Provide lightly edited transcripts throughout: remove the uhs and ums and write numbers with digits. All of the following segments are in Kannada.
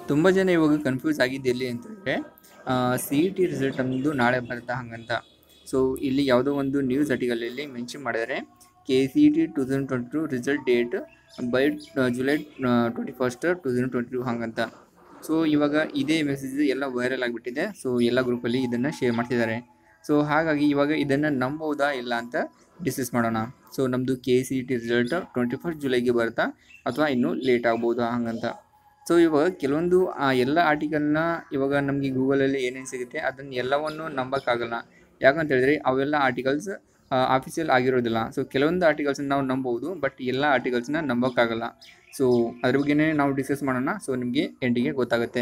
ತುಂಬ ಜನ ಇವಾಗ ಕನ್ಫ್ಯೂಸ್ ಆಗಿದ್ದು ಎಲ್ಲಿ ಅಂತಂದರೆ ಸಿ ಇ ಟಿ ರಿಸಲ್ಟ್ ನಮ್ಮದು ನಾಳೆ ಬರುತ್ತಾ ಹಂಗಂತ. ಸೊ ಇಲ್ಲಿ ಯಾವುದೋ ಒಂದು ನ್ಯೂಸ್ ಆರ್ಟಿಕಲಲ್ಲಿ ಮೆನ್ಷನ್ ಮಾಡಿದ್ದಾರೆ KCET 2022 result date by July 21st 2022 ಹಂಗಂತ. ಸೊ ಇವಾಗ ಇದೇ ಮೆಸೇಜ್ ಎಲ್ಲ ವೈರಲ್ ಆಗಿಬಿಟ್ಟಿದೆ. ಸೊ ಎಲ್ಲ ಗ್ರೂಪಲ್ಲಿ ಇದನ್ನು ಶೇರ್ ಮಾಡ್ತಿದ್ದಾರೆ. ಸೊ ಹಾಗಾಗಿ ಇವಾಗ ಇದನ್ನು ನಂಬೋದಾ ಇಲ್ಲ ಅಂತ ಡಿಸ್ಕಸ್ ಮಾಡೋಣ. ಸೊ ನಮ್ಮದು KCET ರಿಸಲ್ಟ್ 21st ಜುಲೈಗೆ ಬರುತ್ತಾ ಅಥವಾ ಇನ್ನೂ ಲೇಟ್ ಆಗ್ಬೋದಾ ಹಂಗಂತ. ಸೊ ಇವಾಗ ಕೆಲವೊಂದು ಎಲ್ಲ ಆರ್ಟಿಕಲ್ನ ಇವಾಗ ನಮಗೆ ಗೂಗಲಲ್ಲಿ ಏನೇನು ಸಿಗುತ್ತೆ ಅದನ್ನು ಎಲ್ಲವನ್ನು ನಂಬೋಕ್ಕಾಗಲ್ಲ. ಯಾಕಂತ ಹೇಳಿದ್ರೆ ಅವೆಲ್ಲ ಆರ್ಟಿಕಲ್ಸ್ ಆಫೀಷಿಯಲ್ ಆಗಿರೋದಿಲ್ಲ. ಸೊ ಕೆಲವೊಂದು ಆರ್ಟಿಕಲ್ಸ್ನ ನಾವು ನಂಬೋದು, ಬಟ್ ಎಲ್ಲ ಆರ್ಟಿಕಲ್ಸ್ನ ನಂಬೋಕ್ಕಾಗಲ್ಲ. ಸೊ ಅದ್ರ ಬಗ್ಗೆನೇ ನಾವು ಡಿಸ್ಕಸ್ ಮಾಡೋಣ. ಸೊ ನಿಮಗೆ ಎಂಡಿಗೆ ಗೊತ್ತಾಗುತ್ತೆ.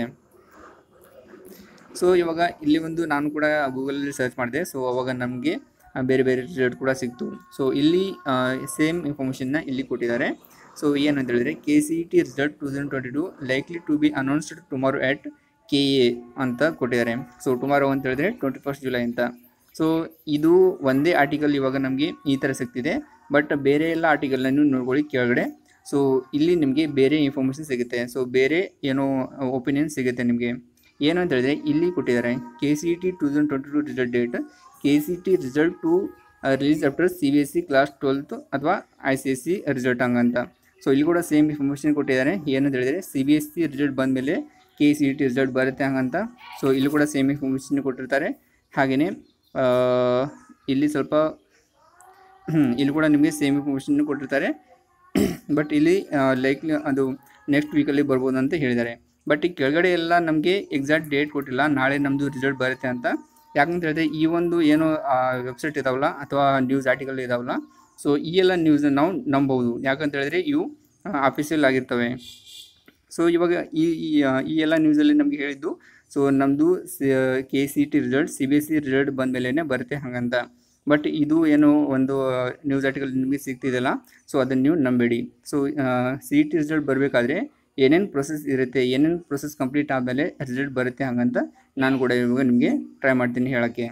ಸೊ ಇವಾಗ ಇಲ್ಲಿ ಒಂದು ನಾನು ಕೂಡ ಗೂಗಲಲ್ಲಿ ಸರ್ಚ್ ಮಾಡಿದೆ. ಸೊ ಅವಾಗ ನಮಗೆ ಬೇರೆ ಬೇರೆ ರಿಸಲ್ಟ್ ಕೂಡ ಸಿಕ್ತು. ಸೊ ಇಲ್ಲಿ ಸೇಮ್ ಇನ್ಫಾರ್ಮೇಷನ್ನ ಇಲ್ಲಿ ಕೊಟ್ಟಿದ್ದಾರೆ. ಸೊ ಏನಂತ ಹೇಳಿದ್ರೆ KCET result 2022 likely to be announced tomorrow at KA ಅಂತ ಕೊಟ್ಟಿದ್ದಾರೆ. ಸೊ ಟುಮಾರೋ ಅಂತ ಹೇಳಿದ್ರೆ 21st ಜುಲೈ ಅಂತ. ಸೊ ಇದು ಒಂದೇ ಆರ್ಟಿಕಲ್ ಇವಾಗ ನಮಗೆ ಈ ಥರ ಸಿಗ್ತಿದೆ, ಬಟ್ ಬೇರೆ ಎಲ್ಲ ಆರ್ಟಿಕಲ್ನೂ ನೋಡ್ಕೊಳ್ಳಿ ಕೆಳಗಡೆ. ಸೊ ಇಲ್ಲಿ ನಿಮಗೆ ಬೇರೆ ಇನ್ಫಾರ್ಮೇಷನ್ ಸಿಗುತ್ತೆ. ಸೊ ಬೇರೆ ಏನೋ ಒಪಿನಿಯನ್ ಸಿಗುತ್ತೆ ನಿಮಗೆ. ಏನು ಅಂತ ಹೇಳಿದ್ರೆ ಇಲ್ಲಿ ಕೊಟ್ಟಿದ್ದಾರೆ KCET 2022 result date KCET result to release after CBSE class 12th ಅಥವಾ ICSE ರಿಸಲ್ಟ್ ಹಂಗಂತ. ಸೊ ಇಲ್ಲಿ ಕೂಡ ಸೇಮ್ ಇನ್ಫಾರ್ಮೇಷನ್ ಕೊಟ್ಟಿದ್ದಾರೆ. ಏನಂತ ಹೇಳಿದರೆ CBSE ರಿಸಲ್ಟ್ ಬಂದಮೇಲೆ KCET ರಿಸಲ್ಟ್ ಬರುತ್ತೆ ಹಂಗಂತ. ಸೊ ಇಲ್ಲಿ ಕೂಡ ಸೇಮ್ ಇನ್ಫಾರ್ಮೇಷನ್ ಕೊಟ್ಟಿರ್ತಾರೆ. ಹಾಗೆಯೇ ಇಲ್ಲಿ ಸ್ವಲ್ಪ ಇಲ್ಲಿ ಕೂಡ ನಿಮಗೆ ಸೇಮ್ ಇನ್ಫಾರ್ಮೇಷನ್ ಕೊಟ್ಟಿರ್ತಾರೆ. ಬಟ್ ಇಲ್ಲಿ ಲೈಕ್ಲಿ ಅದು ನೆಕ್ಸ್ಟ್ ವೀಕಲ್ಲಿ ಬರ್ಬೋದು ಅಂತ ಹೇಳಿದ್ದಾರೆ. ಬಟ್ ಈ ಕೆಳಗಡೆ ಎಲ್ಲ ನಮಗೆ ಎಕ್ಸಾಕ್ಟ್ ಡೇಟ್ ಕೊಟ್ಟಿಲ್ಲ, ನಾಳೆ ನಮ್ಮದು ರಿಸಲ್ಟ್ ಬರುತ್ತೆ ಅಂತ. ಯಾಕಂತ ಹೇಳಿದ್ರೆ ಈ ಒಂದು ಏನು ವೆಬ್ಸೈಟ್ ಇದಾವಲ್ಲ ಅಥವಾ ನ್ಯೂಸ್ ಆರ್ಟಿಕಲ್ ಇದಾವಲ್ಲ, ಸೊ ಈ ಎಲ್ಲ ನ್ಯೂಸನ್ನು ನಾವು ನಂಬೋದು. ಯಾಕಂತ ಹೇಳಿದ್ರೆ ಇವು ಆಫೀಷಿಯಲ್ ಆಗಿರ್ತವೆ. ಸೊ ಇವಾಗ ಈ ಎಲ್ಲ ನ್ಯೂಸಲ್ಲಿ ನಮಗೆ ಹೇಳಿದ್ದು, ಸೊ ನಮ್ಮದು KCET ರಿಸಲ್ಟ್ CBSE ರಿಸಲ್ಟ್ ಬಂದ ಮೇಲೇ ಬರುತ್ತೆ ಹಾಗಂತ. ಬಟ್ ಇದು ಏನು ಒಂದು ನ್ಯೂಸ್ ಆರ್ಟಿಕಲ್ ನಿಮಗೆ ಸಿಗ್ತಿದೆಯಲ್ಲ, ಸೊ ಅದನ್ನು ನೀವು ನಂಬೇಡಿ. ಸೊ CET ರಿಸಲ್ಟ್ ಬರಬೇಕಾದ್ರೆ ಏನೇನು ಪ್ರೊಸೆಸ್ ಇರುತ್ತೆ, ಏನೇನು ಪ್ರೊಸೆಸ್ ಕಂಪ್ಲೀಟ್ ಆದಮೇಲೆ ರಿಸಲ್ಟ್ ಬರುತ್ತೆ ಹಾಗಂತ ನಾನು ಕೂಡ ಇವಾಗ ನಿಮಗೆ ಟ್ರೈ ಮಾಡ್ತೀನಿ ಹೇಳೋಕ್ಕೆ.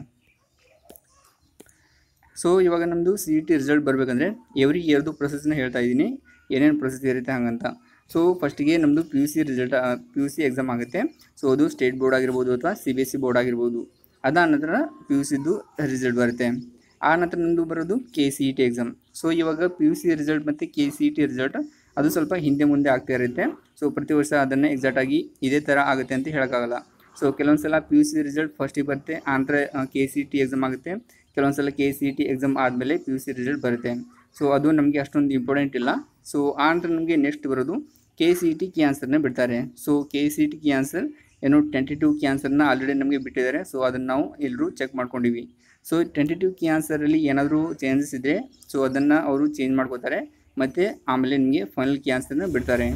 ಸೊ ಇವಾಗ ನಮ್ಮದು CET ರಿಸಲ್ಟ್ ಬರಬೇಕಂದ್ರೆ ಎವ್ರಿ ಇಯರ್ದು ಪ್ರೊಸೆಸ್ನ ಹೇಳ್ತಾ ಇದ್ದೀನಿ, ಏನೇನು ಪ್ರೊಸೆಸ್ ಇರುತ್ತೆ ಹಾಗಂತ. ಸೊ ಫಸ್ಟಿಗೆ ನಮ್ಮದು PUC ಎಕ್ಸಾಮ್ ಆಗುತ್ತೆ. ಸೊ ಅದು ಸ್ಟೇಟ್ ಬೋರ್ಡ್ ಆಗಿರ್ಬೋದು ಅಥವಾ CBSE ಬೋರ್ಡ್ ಆಗಿರ್ಬೋದು. ಅದಾದ ನಂತರ PUCದು ರಿಸಲ್ಟ್ ಬರುತ್ತೆ. ಆ ನಂತರ ನಮ್ಮದು ಬರೋದು KCET ಎಕ್ಸಾಮ್. ಸೊ ಇವಾಗ PUC ರಿಸಲ್ಟ್ ಮತ್ತು KCET ರಿಸಲ್ಟ್ ಅದು ಸ್ವಲ್ಪ ಹಿಂದೆ ಮುಂದೆ ಆಗ್ತಾ ಇರುತ್ತೆ. ಸೊ ಪ್ರತಿ ವರ್ಷ ಅದನ್ನು ಎಕ್ಸಾಕ್ಟಾಗಿ ಇದೇ ಥರ ಆಗುತ್ತೆ ಅಂತ ಹೇಳೋಕ್ಕಾಗಲ್ಲ. ಸೊ ಕೆಲವೊಂದು ಸಲ PUC ರಿಸಲ್ಟ್ ಫಸ್ಟಿಗೆ ಬರುತ್ತೆ, ಆನಂತರ KCET ಎಕ್ಸಾಮ್ ಆಗುತ್ತೆ. ಕೆಲವೊಂದು ಸಲ KCET ಎಕ್ಸಾಮ್ ಆದಮೇಲೆ PUC ರಿಸಲ್ಟ್ ಬರುತ್ತೆ. ಸೊ ಅದು ನಮಗೆ ಅಷ್ಟೊಂದು ಇಂಪಾರ್ಟೆಂಟ್ ಇಲ್ಲ. ಸೊ ಆ ನಂತರ ನಮಗೆ ನೆಕ್ಸ್ಟ್ ಬರೋದು KCET ಕೀ ಆನ್ಸರ್ನ ಬಿಡ್ತಾರೆ. ಸೊ KCET ಕೀ ಆನ್ಸರ್ ಏನು 22 ಕೀ ಆನ್ಸರ್ನ ಆಲ್ರೆಡಿ ನಮಗೆ ಬಿಟ್ಟಿದ್ದಾರೆ. ಸೊ ಅದನ್ನು ನಾವು ಎಲ್ಲರೂ ಚೆಕ್ ಮಾಡ್ಕೊಂಡಿವಿ. ಸೊ 22 ಕೀ ಆನ್ಸರಲ್ಲಿ ಏನಾದರೂ ಚೇಂಜಸ್ ಇದ್ದರೆ ಸೊ ಅದನ್ನು ಅವರು ಚೇಂಜ್ ಮಾಡ್ಕೋತಾರೆ, ಮತ್ತು ಆಮೇಲೆ ನಿಮಗೆ ಫೈನಲ್ ಕೀ ಆನ್ಸರ್ನ ಬಿಡ್ತಾರೆ.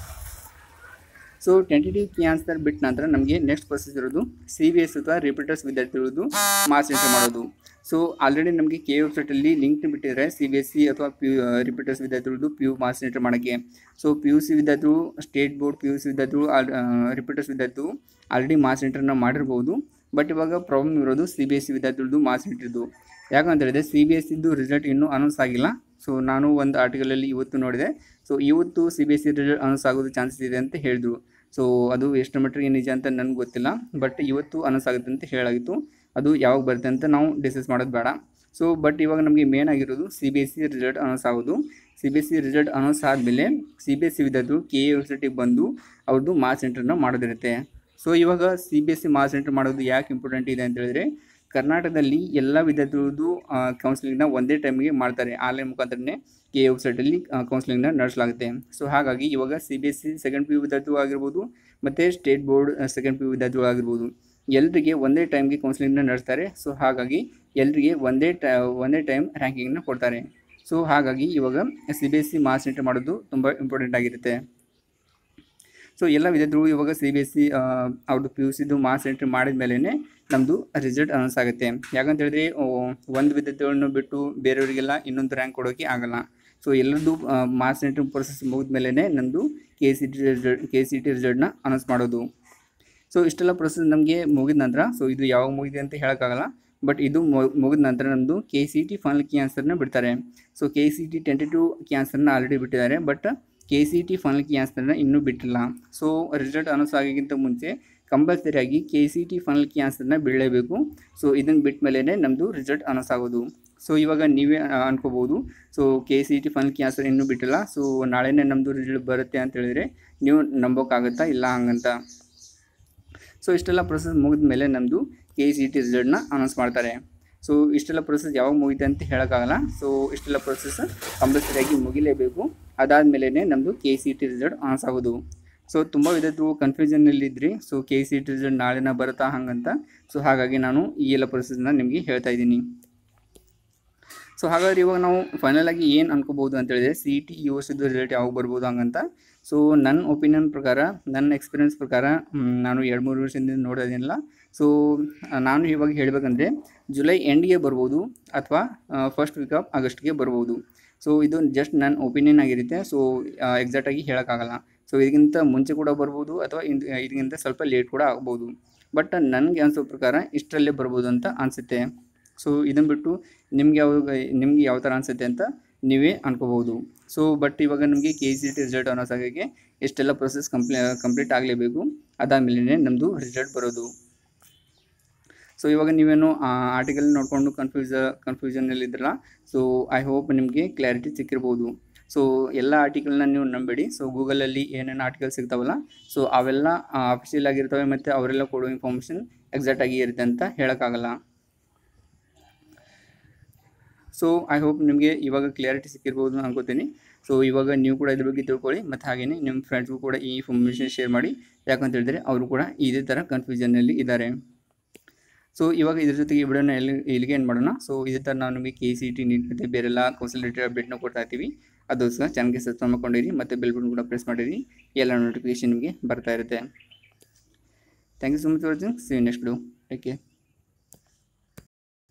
ಸೊ 22 ಕೀ ಆನ್ಸರ್ ಬಿಟ್ಟ ನಂತರ ನಮಗೆ ನೆಕ್ಸ್ಟ್ ಪ್ರೊಸೆಸ್ ಇರೋದು CBS ಅಥವಾ ರಿಪೀಟರ್ಸ್ ವಿದ್ಯಾರ್ಥಿಗಳದ್ದು ಮಾರ್ಕ್ಸ್ ಎಂಟ್ರಿ ಮಾಡೋದು. ಸೊ ಆಲ್ರೆಡಿ ನಮಗೆ KA ವೆಬ್ಸೈಟಲ್ಲಿ ಲಿಂಕ್ ಬಿಟ್ಟಿದ್ದಾರೆ CBSE ಅಥವಾ ರಿಪೀಟರ್ಸ್ ವಿದ್ಯಾರ್ಥಿಗಳದ್ದು PU ಮಾರ್ಕ್ಸ್ ಎಂಟ್ರಿ ಮಾಡೋಕ್ಕೆ. ಸೊ PUC ವಿದ್ಯಾರ್ಥಿಗಳು, ಸ್ಟೇಟ್ ಬೋರ್ಡ್ PUC ವಿದ್ಯಾರ್ಥಿಗಳು, ರಿಪೀಟರ್ಸ್ ವಿದ್ಯಾರ್ಥಿಗಳು ಆಲ್ರೆಡಿ ಮಾರ್ಕ್ಸ್ ಎಂಟ್ರಿನ ಮಾಡಿರ್ಬೋದು. ಬಟ್ ಇವಾಗ ಪ್ರಾಬ್ಲಮ್ ಇರೋದು CBSE ವಿದ್ಯಾರ್ಥಿಗಳದ್ದು ಮಾರ್ಕ್ಸ್ ಎಂಟ್ರಿದ್ದು. ಯಾಕಂತ ಹೇಳಿದ್ರೆ CBSEದು ರಿಸಲ್ಟ್ ಇನ್ನೂ ಅನೌನ್ಸ್ ಆಗಿಲ್ಲ. ಸೊ ನಾನು ಒಂದು ಆರ್ಟಿಕಲಲ್ಲಿ ಇವತ್ತು ನೋಡಿದೆ. ಸೊ ಇವತ್ತು CBSE ರಿಸಲ್ಟ್ ಅನೌನ್ಸ್ ಆಗೋದು ಚಾನ್ಸಸ್ ಇದೆ ಅಂತ ಹೇಳಿದ್ರು. ಸೊ ಅದು ಎಷ್ಟು ಮಟ್ಟಿಗೆ ನಿಜ ಅಂತ ನನಗೆ ಗೊತ್ತಿಲ್ಲ, ಬಟ್ ಇವತ್ತು ಅನೌನ್ಸ್ ಆಗುತ್ತೆ ಅಂತ ಹೇಳಾಗಿತ್ತು. ಅದು ಯಾವಾಗ ಬರುತ್ತೆ ಅಂತ ನಾವು ಡಿಸ್ಕಸ್ ಮಾಡೋದು ಬೇಡ. ಸೊ ಬಟ್ ಇವಾಗ ನಮಗೆ ಮೇನ್ ಆಗಿರೋದು CBSE ರಿಸಲ್ಟ್ ಅನೌನ್ಸ್ ಆಗೋದು. CBSE ರಿಸಲ್ಟ್ ಅನೌನ್ಸ್ ಆದಮೇಲೆ CBSE ವಿದ್ಯಾರ್ಥಿಗಳು KA ವೆಬ್ಸೈಟಿಗೆ ಬಂದು ಅವ್ರದ್ದು ಮಾರ್ಕ್ಸ್ ಎಂಟ್ರಿನ ಮಾಡೋದಿರುತ್ತೆ. ಸೊ ಇವಾಗ CBSE ಮಾರ್ಕ್ಸ್ ಎಂಟ್ರಿ ಮಾಡೋದು ಯಾಕೆ ಇಂಪಾರ್ಟೆಂಟ್ ಇದೆ ಅಂತ ಹೇಳಿದ್ರೆ, ಕರ್ನಾಟಕದಲ್ಲಿ ಎಲ್ಲ ವಿದ್ಯಾರ್ಥಿಗಳದ್ದು ಕೌನ್ಸಿಲಿಂಗ್ನ ಒಂದೇ ಟೈಮಿಗೆ ಮಾಡ್ತಾರೆ. ಆನ್ಲೈನ್ ಮುಖಾಂತರನೇ KA ವೆಬ್ಸೈಟಲ್ಲಿ ಕೌನ್ಸಿಲಿಂಗ್ನ ನಡೆಸಲಾಗುತ್ತೆ. ಸೊ ಹಾಗಾಗಿ ಇವಾಗ CBSE ಸೆಕೆಂಡ್ PU ವಿದ್ಯಾರ್ಥಿಗಳು ಆಗಿರ್ಬೋದು ಮತ್ತು ಸ್ಟೇಟ್ ಬೋರ್ಡ್ ಸೆಕೆಂಡ್ PU ವಿದ್ಯಾರ್ಥಿಗಳು ಆಗಿರ್ಬೋದು, ಎಲ್ಲರಿಗೆ ಒಂದೇ ಟೈಮ್ಗೆ ಕೌನ್ಸಿಲಿಂಗ್ನ ನಡೆಸ್ತಾರೆ. ಸೊ ಹಾಗಾಗಿ ಎಲ್ಲರಿಗೆ ಒಂದೇ ಟೈಮ್ ರ್ಯಾಂಕಿಂಗ್ನ ಕೊಡ್ತಾರೆ. ಸೊ ಹಾಗಾಗಿ ಇವಾಗ CBSE ಮಾರ್ಕ್ಸ್ ಎಂಟ್ರಿ ಮಾಡೋದು ತುಂಬ ಇಂಪಾರ್ಟೆಂಟ್ ಆಗಿರುತ್ತೆ. ಸೊ ಎಲ್ಲ ವಿದ್ಯಾರ್ಥಿಗಳು ಇವಾಗ CBSE ಅವ್ರದ್ದು PUCದು ಮಾರ್ಕ್ಸ್ ಎಂಟ್ರಿ ಮಾಡಿದ ಮೇಲೇ ನಮ್ಮದು ರಿಸಲ್ಟ್ ಅನೌನ್ಸ್ ಆಗುತ್ತೆ. ಯಾಕಂತ ಹೇಳಿದ್ರೆ ಒಂದು ವಿದ್ಯಾರ್ಥಿಗಳನ್ನು ಬಿಟ್ಟು ಬೇರೆಯವರಿಗೆಲ್ಲ ಇನ್ನೊಂದು ರ್ಯಾಂಕ್ ಕೊಡೋಕ್ಕೆ ಆಗಲ್ಲ. ಸೊ ಎಲ್ಲರದ್ದು ಮಾರ್ಕ್ಸ್ ಎಂಟ್ರಿ ಪ್ರೊಸೆಸ್ ಮುಗಿದ ಮೇಲೇ ನಮ್ಮದು KCET ರಿಸಲ್ಟ್ನ ಅನೌನ್ಸ್ ಮಾಡೋದು. ಸೊ ಇಷ್ಟೆಲ್ಲ ಪ್ರೊಸೆಸ್ ನಮಗೆ ಮುಗಿದ ನಂತರ, ಸೊ ಇದು ಯಾವಾಗ ಮುಗಿದೆ ಅಂತ ಹೇಳೋಕ್ಕಾಗಲ್ಲ, ಬಟ್ ಇದು ಮುಗಿದ ನಂತರ ನಮ್ಮದು KCET ಫೈನಲ್ ಕೀ ಆನ್ಸರ್ನ ಬಿಡ್ತಾರೆ. ಸೊ KCET 22 ಕೀ ಆನ್ಸರ್ನ ಆಲ್ರೆಡಿ ಬಿಟ್ಟಿದ್ದಾರೆ, ಬಟ್ KCET ಫೈನಲ್ ಕೀ ಆನ್ಸರ್ನ ಇನ್ನೂ ಬಿಟ್ಟಿಲ್ಲ. ಸೊ ರಿಸಲ್ಟ್ ಅನೌನ್ಸ್ ಆಗೋಕ್ಕಿಂತ ಮುಂಚೆ ಕಂಪಲ್ಸರಿಯಾಗಿ KCET ಫೈನಲ್ ಕೀ ಆನ್ಸರ್ನ ಬಿಡಲೇಬೇಕು. ಸೊ ಇದನ್ನು ಬಿಟ್ಟ ಮೇಲೆ ನಮ್ಮದು ರಿಸಲ್ಟ್ ಅನೌನ್ಸ್ ಆಗೋದು. ಸೊ ಇವಾಗ ನೀವೇ ಅನ್ಕೋಬೋದು, so KCET final key answer ಇನ್ನೂ ಬಿಟ್ಟಿಲ್ಲ, ಸೊ ನಾಳೆನೇ ನಮ್ಮದು ರಿಸಲ್ಟ್ ಬರುತ್ತೆ ಅಂತ ಹೇಳಿದರೆ ನೀವು ನಂಬೋಕ್ಕಾಗುತ್ತಾ? ಇಲ್ಲ ಹಂಗಂತ. ಸೊ ಇಷ್ಟೆಲ್ಲ ಪ್ರೊಸೆಸ್ ಮುಗಿದ ಮೇಲೆ ನಮ್ಮದು KCET ರಿಸಲ್ಟ್ನ ಅನೌನ್ಸ್ ಮಾಡ್ತಾರೆ. ಸೊ ಇಷ್ಟೆಲ್ಲ ಪ್ರೊಸೆಸ್ ಯಾವಾಗ ಮುಗಿತೆ ಅಂತ ಹೇಳೋಕ್ಕಾಗಲ್ಲ. ಸೊ ಇಷ್ಟೆಲ್ಲ ಪ್ರೊಸೆಸ್ ಕಂಪಲ್ಸರಿಯಾಗಿ ಮುಗಿಲೇಬೇಕು. ಅದಾದಮೇಲೆ ನಮ್ಮದು KCET ರಿಸಲ್ಟ್ ಅನೌನ್ಸ್ ಆಗೋದು. ಸೊ ತುಂಬ ವಿಧದ್ದು ಕನ್ಫ್ಯೂಷನ್ನಲ್ಲಿದ್ದರೆ ಸೊ KCET ರಿಸಲ್ಟ್ ನಾಳೆನ ಬರುತ್ತಾ ಹಂಗಂತ. ಸೊ ಹಾಗಾಗಿ ನಾನು ಈ ಎಲ್ಲ ಪ್ರೊಸೆಸ್ನ ನಿಮಗೆ ಹೇಳ್ತಾ ಇದ್ದೀನಿ. ಸೊ ಹಾಗಾದ್ರೆ ಇವಾಗ ನಾವು ಫೈನಲ್ ಆಗಿ ಏನು ಅನ್ಕೋಬೋದು ಅಂತ ಹೇಳಿದ್ರೆ CET ಈ ವರ್ಷದ ರಿಸಲ್ಟ್ ಯಾವಾಗ ಬರ್ಬೋದು ಹಂಗಂತ. ಸೊ ನನ್ನ ಒಪಿನಿಯನ್ ಪ್ರಕಾರ, ನನ್ನ ಎಕ್ಸ್ಪೀರಿಯನ್ಸ್ ಪ್ರಕಾರ ನಾನು 2-3 ವರ್ಷದಿಂದ ನೋಡೋದಿಲ್ಲ. ಸೊ ನಾನು ಇವಾಗ ಹೇಳಬೇಕಂದ್ರೆ ಜುಲೈ ಎಂಡ್ಗೆ ಬರ್ಬೋದು ಅಥವಾ ಫಸ್ಟ್ ವೀಕ್ ಆಫ್ ಆಗಸ್ಟ್ಗೆ ಬರ್ಬೋದು. ಸೊ ಇದು ಜಸ್ಟ್ ನನ್ನ ಒಪಿನಿಯನ್ ಆಗಿರುತ್ತೆ. ಸೊ ಎಕ್ಸಾಕ್ಟಾಗಿ ಹೇಳೋಕ್ಕಾಗಲ್ಲ. ಸೊ ಇದಕ್ಕಿಂತ ಮುಂಚೆ ಕೂಡ ಬರ್ಬೋದು ಅಥವಾ ಇದಕ್ಕಿಂತ ಸ್ವಲ್ಪ ಲೇಟ್ ಕೂಡ ಆಗ್ಬೋದು. ಬಟ್ ನನಗೆ ಅನಿಸೋ ಪ್ರಕಾರ ಇಷ್ಟರಲ್ಲೇ ಬರ್ಬೋದು ಅಂತ ಅನಿಸುತ್ತೆ. ಸೊ ಇದನ್ನು ಬಿಟ್ಟು ನಿಮ್ಗೆ ಯಾವ ಥರ ಅನಿಸುತ್ತೆ ಅಂತ ನೀವೇ ಅನ್ಕೋಬೋದು. ಸೊ ಬಟ್ ಇವಾಗ ನಮಗೆ KCET ರಿಸಲ್ಟ್ ಅನೌನ್ಸ್ ಆಗೋಕ್ಕೆ ಎಷ್ಟೆಲ್ಲ ಪ್ರೊಸೆಸ್ ಕಂಪ್ಲೀಟ್ ಆಗಲೇಬೇಕು. ಅದಾದಮೇಲೆ ನಮ್ಮದು ರಿಸಲ್ಟ್ ಬರೋದು. ಸೊ ಇವಾಗ ನೀವೇನು ಆರ್ಟಿಕಲ್ ನೋಡಿಕೊಂಡು ಕನ್ಫ್ಯೂಷನಲ್ಲಿದ್ರಲ್ಲ, ಸೊ ಐ ಹೋಪ್ ನಿಮಗೆ ಕ್ಲಾರಿಟಿ ಸಿಕ್ಕಿರ್ಬೋದು. ಸೊ ಎಲ್ಲ ಆರ್ಟಿಕಲ್ನ ನೀವು ನಂಬೇಡಿ. ಸೊ ಗೂಗಲಲ್ಲಿ ಏನೇನು ಆರ್ಟಿಕಲ್ ಸಿಗ್ತಾವಲ್ಲ, ಸೊ ಅವೆಲ್ಲ ಅಫಿಷಿಯಲ್ ಆಗಿರ್ತವೆ ಮತ್ತು ಅವರೆಲ್ಲ ಕೊಡೋ ಇನ್ಫಾರ್ಮೇಷನ್ ಎಕ್ಸಾಕ್ಟಾಗಿ ಇರುತ್ತೆ ಅಂತ ಹೇಳೋಕ್ಕಾಗಲ್ಲ. ಸೊ ಐ ಹೋಪ್ ನಿಮಗೆ ಇವಾಗ ಕ್ಲಿಯರಿಟಿ ಸಿಕ್ಕಿರ್ಬೋದು ಅನ್ಕೋತೀನಿ. ಸೊ ಇವಾಗ ನೀವು ಕೂಡ ಇದ್ರ ಬಗ್ಗೆ ತಿಳ್ಕೊಳ್ಳಿ ಮತ್ತು ಹಾಗೆಯೇ ನಿಮ್ಮ ಫ್ರೆಂಡ್ಸ್ಗೂ ಕೂಡ ಈ ಇನ್ಫಾರ್ಮೇಷನ್ ಶೇರ್ ಮಾಡಿ. ಯಾಕಂತ ಹೇಳಿದ್ರೆ ಅವರು ಕೂಡ ಇದೇ ಥರ ಕನ್ಫ್ಯೂಷನ್ನಲ್ಲಿ ಇದ್ದಾರೆ. ಸೊ ಇವಾಗ ಇದ್ರ ಜೊತೆಗೆ ಈ ವಿಡಿಯೋನ ಇಲ್ಲಿಗೆ ಏನು ಮಾಡೋಣ. ಸೊ ಇದೇ ಥರ ನಾವು ನಿಮಗೆ KCET ನೀಟ್ ಮತ್ತು ಬೇರೆಲ್ಲ ಕೌನ್ಸಿಲ್ ರಿಲೇಟೆಡ್ ಅಪ್ಡೇಟ್ನ ಕೊಡ್ತಾ ಇರ್ತೀವಿ. ಅದಕ್ಕೋಸ್ಕರ ಚಾನಲ್ಗೆ ಸಬ್ಸ್ಕ್ರೈಬ್ ಮಾಡ್ಕೊಂಡಿರಿ ಮತ್ತು ಬೆಲ್ ಬಟನ್ ಕೂಡ ಪ್ರೆಸ್ ಮಾಡಿರಿ. ಎಲ್ಲ ನೋಟಿಫಿಕೇಷನ್ ನಿಮಗೆ ಬರ್ತಾ ಇರುತ್ತೆ. Thank you so much for watching. See you next video. Take care.